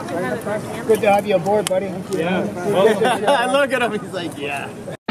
Good to have you aboard, buddy. Yeah. I look at him, he's like, yeah.